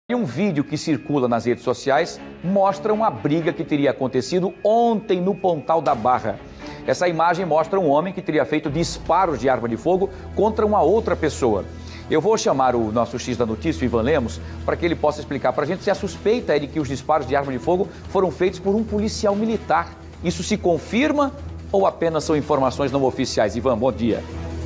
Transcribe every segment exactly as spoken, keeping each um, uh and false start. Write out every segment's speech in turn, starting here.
E um vídeo que circula nas redes sociais mostra uma briga que teria acontecido ontem no Pontal da Barra. Essa imagem mostra um homem que teria feito disparos de arma de fogo contra uma outra pessoa. Eu vou chamar o nosso X da Notícia, o Ivan Lemos, para que ele possa explicar para a gente se a suspeita é de que os disparos de arma de fogo foram feitos por um policial militar. Isso se confirma ou apenas são informações não oficiais? Ivan, bom dia.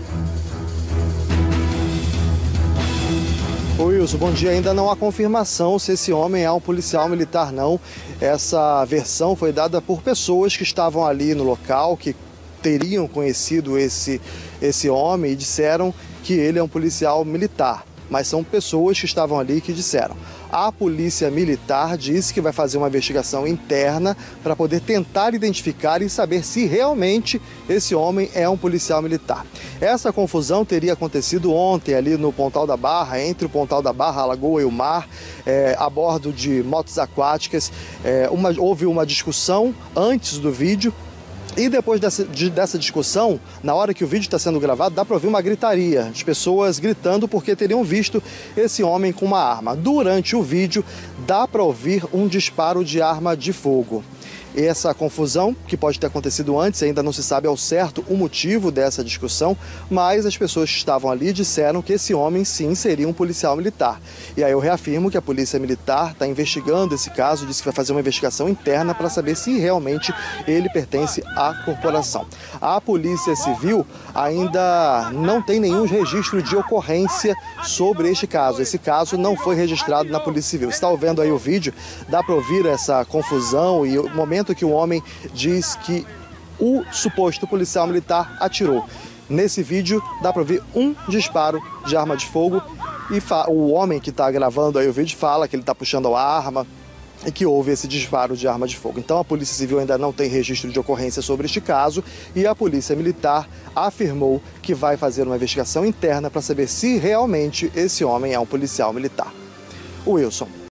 Oi, Wilson, bom dia. Ainda não há confirmação se esse homem é um policial militar, não. Essa versão foi dada por pessoas que estavam ali no local, que teriam conhecido esse, esse homem e disseram que ele é um policial militar. Mas são pessoas que estavam ali que disseram. A polícia militar disse que vai fazer uma investigação interna para poder tentar identificar e saber se realmente esse homem é um policial militar. Essa confusão teria acontecido ontem ali no Pontal da Barra, entre o Pontal da Barra, a Lagoa e o mar, é, a bordo de motos aquáticas. É, uma, houve uma discussão antes do vídeo. E depois dessa, de, dessa discussão, na hora que o vídeo está sendo gravado, dá para ouvir uma gritaria de pessoas gritando porque teriam visto esse homem com uma arma. Durante o vídeo, dá para ouvir um disparo de arma de fogo. Essa confusão, que pode ter acontecido antes, ainda não se sabe ao certo o motivo dessa discussão, mas as pessoas que estavam ali disseram que esse homem sim seria um policial militar. E aí eu reafirmo que a Polícia Militar está investigando esse caso, disse que vai fazer uma investigação interna para saber se realmente ele pertence à corporação. A Polícia Civil ainda não tem nenhum registro de ocorrência sobre este caso. Esse caso não foi registrado na Polícia Civil. Você está vendo aí o vídeo, dá para ouvir essa confusão e o momento que o homem diz que o suposto policial militar atirou. Nesse vídeo dá para ouvir um disparo de arma de fogo e o homem que está gravando aí o vídeo fala que ele está puxando a arma e que houve esse disparo de arma de fogo. Então a Polícia Civil ainda não tem registro de ocorrência sobre este caso e a Polícia Militar afirmou que vai fazer uma investigação interna para saber se realmente esse homem é um policial militar. O Wilson.